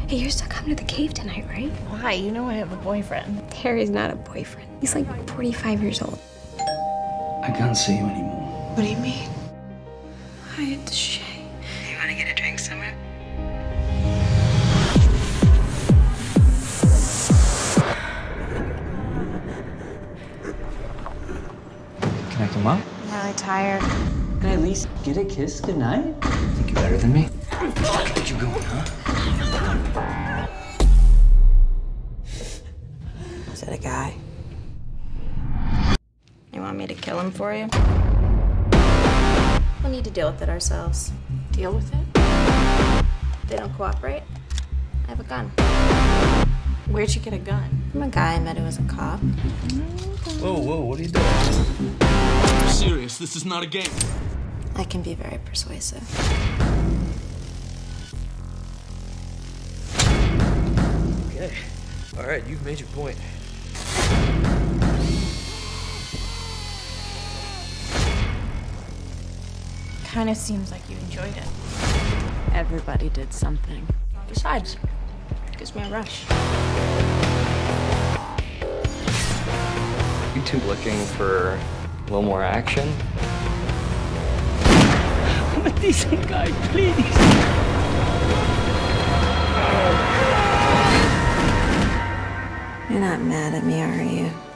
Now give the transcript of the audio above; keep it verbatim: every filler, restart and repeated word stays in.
Hey, you're still coming to the cave tonight, right? Why? You know I have a boyfriend. Harry's not a boyfriend. He's like forty-five years old. I can't see you anymore. What do you mean? I had to shave. You want to get a drink somewhere? Can I come up? I'm really tired. Can I at least get a kiss goodnight? Think you're better than me? Where the fuck think you're going, huh? Is that a guy? You want me to kill him for you? We'll need to deal with it ourselves. Deal with it? If they don't cooperate, I have a gun. Where'd you get a gun? I'm a guy I met who was a cop. Whoa, whoa, what are you doing? I'm serious, this is not a game. I can be very persuasive. Okay, all right, you've made your point. Kind of seems like you enjoyed it. Everybody did something. Besides, it gives me a rush. You two looking for a little more action? I'm a decent guy, please. You're not mad at me, are you?